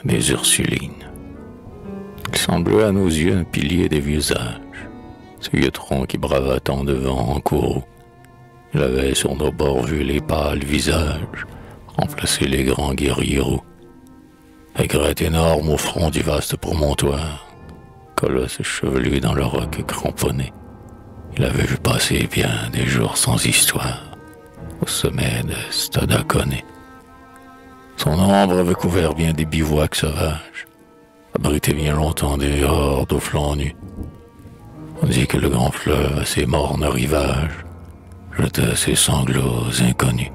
des Ursulines. Il semblait à nos yeux un pilier des vieux âges, ce vieux tronc qui brava tant de vent en courroux. Il avait sur nos bords vu les pâles visages, remplacer les grands guerriers roux. Aigrette énorme au front du vaste promontoire, colosse chevelu dans le roc cramponné. Il avait vu passer bien des jours sans histoire, au sommet de Stadaconé. Son ombre avait couvert bien des bivouacs sauvages, abrité bien longtemps des hordes aux flancs nus. On dit que le grand fleuve à ses mornes rivages jetait ses sanglots inconnus.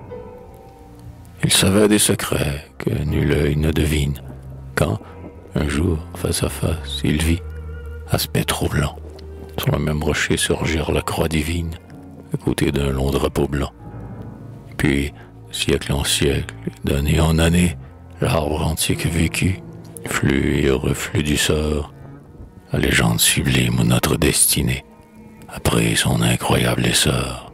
Il savait des secrets que nul œil ne devine, quand, un jour, face à face, il vit, aspect troublant, sur le même rocher surgir la croix divine, à côté d'un long drapeau blanc. Puis, siècle en siècle, d'année en année, l'arbre antique vécu, flux et reflux du sort, la légende sublime de notre destinée, après son incroyable essor.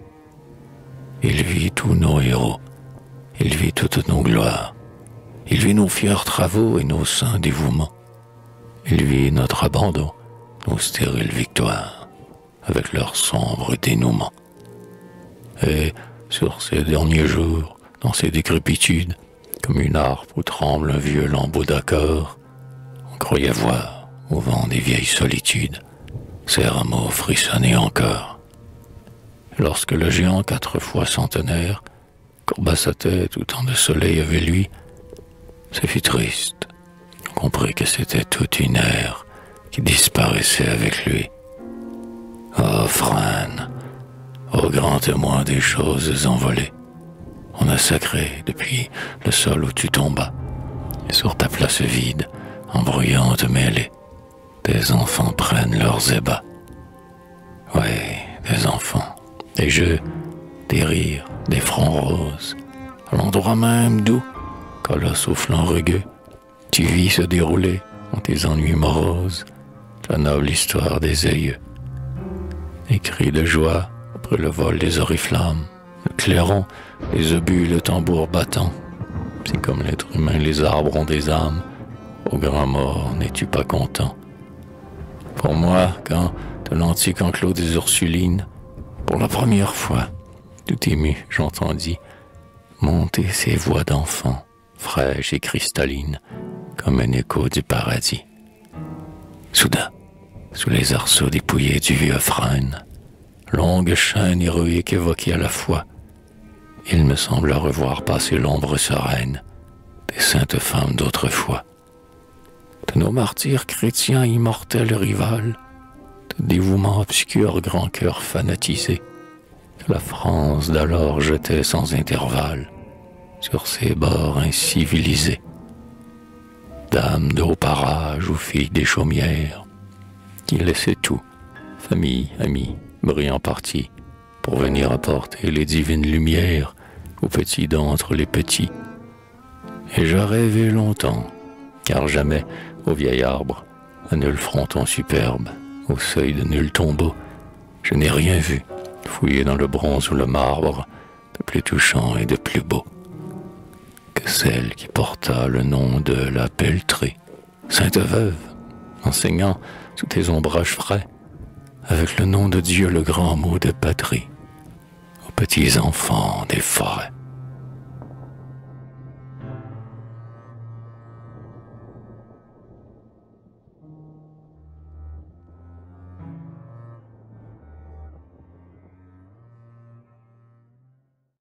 Il vit tous nos héros, il vit toutes nos gloires, il vit nos fiers travaux et nos saints dévouements, il vit notre abandon, nos stériles victoires, avec leur sombre dénouement. Et, sur ces derniers jours, dans ces décrépitudes, comme une harpe où tremble un vieux lambeau d'accord, on croyait voir, au vent des vieilles solitudes, ces rameaux frissonner encore. Lorsque le géant 4 fois centenaire courba sa tête où tant de soleil avait lui, ce fut triste. On comprit que c'était toute une ère qui disparaissait avec lui. Oh, frêne, ô grand témoin des choses envolées, on a sacré depuis le sol où tu tombas, et sur ta place vide, en bruyante mêlée, tes enfants prennent leurs ébats. Ouais, des enfants, des jeux, des rires, des fronts roses, à l'endroit même d'où, colosse au flanc rugueux, tu vis se dérouler en tes ennuis moroses, la noble histoire des aïeux. Les cris de joie après le vol des oriflammes, le clairon, les obus, le tambour battant. Si comme l'être humain les arbres ont des âmes, au grand mort n'es-tu pas content? Pour moi, quand, de l'antique enclos des Ursulines, pour la première fois, tout ému, j'entendis monter ces voix d'enfants, fraîches et cristallines, comme un écho du paradis. Soudain, sous les arceaux dépouillés du vieux frêne, longue chaîne héroïque évoquée à la fois, il me sembla revoir passer l'ombre sereine des saintes femmes d'autrefois, de nos martyrs chrétiens immortels rivales, de dévouement obscur grand cœur fanatisé, que la France d'alors jetait sans intervalle sur ses bords incivilisés. Dames de haut parage ou filles des chaumières, qui laissaient tout, famille, amis, brillants partis, pour venir apporter les divines lumières aux petits d'entre les petits. Et je rêvais longtemps, car jamais, au vieil arbre, à nul fronton superbe, au seuil de nul tombeau, je n'ai rien vu, fouillé dans le bronze ou le marbre, de plus touchant et de plus beau que celle qui porta le nom de la Pelletrée, sainte veuve, enseignant sous tes ombrages frais, avec le nom de Dieu le grand mot de patrie, aux petits enfants des forêts.